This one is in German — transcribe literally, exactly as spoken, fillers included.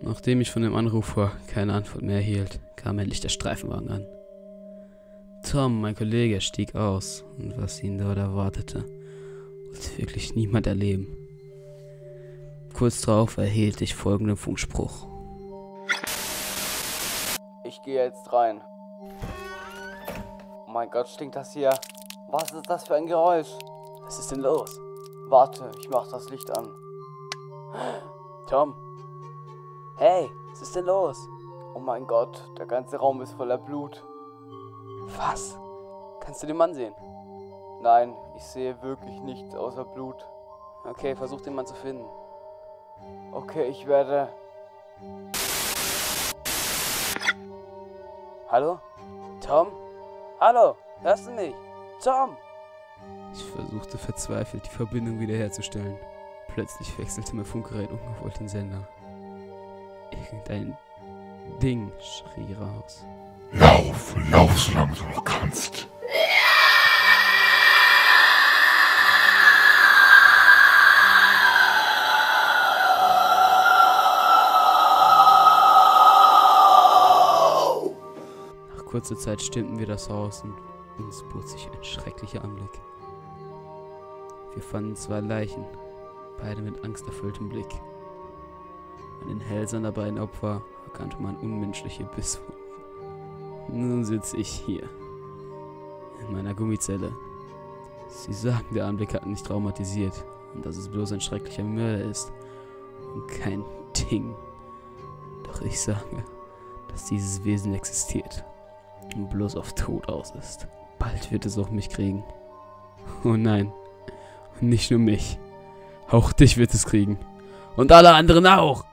Nachdem ich von dem Anrufer keine Antwort mehr erhielt, kam endlich der Streifenwagen an. Tom, mein Kollege, stieg aus, und was ihn dort erwartete, wollte wirklich niemand erleben. Kurz darauf erhielt ich folgenden Funkspruch. Ich gehe jetzt rein. Oh mein Gott, stinkt das hier. Was ist das für ein Geräusch? Was ist denn los? Warte, ich mach das Licht an. Tom? Hey, was ist denn los? Oh mein Gott, der ganze Raum ist voller Blut. Was? Kannst du den Mann sehen? Nein, ich sehe wirklich nichts außer Blut. Okay, versuch den Mann zu finden. Okay, ich werde... Hallo? Tom? Hallo? Hörst du mich? Tom? Ich versuchte verzweifelt, die Verbindung wiederherzustellen. Plötzlich wechselte mein Funkgerät ungewollt den Sender. Irgendein Ding schrie raus. Lauf, lauf, solange du noch kannst. Nach kurzer Zeit stürmten wir das Haus und uns bot sich ein schrecklicher Anblick. Wir fanden zwei Leichen, beide mit angsterfülltem Blick. An den Hälsern der beiden Opfer erkannte man unmenschliche Bisswunden. Nun sitze ich hier, in meiner Gummizelle. Sie sagen, der Anblick hat mich traumatisiert und dass es bloß ein schrecklicher Mörder ist und kein Ding. Doch ich sage, dass dieses Wesen existiert und bloß auf Tod aus ist. Bald wird es auch mich kriegen. Oh nein, und nicht nur mich. Auch dich wird es kriegen. Und alle anderen auch.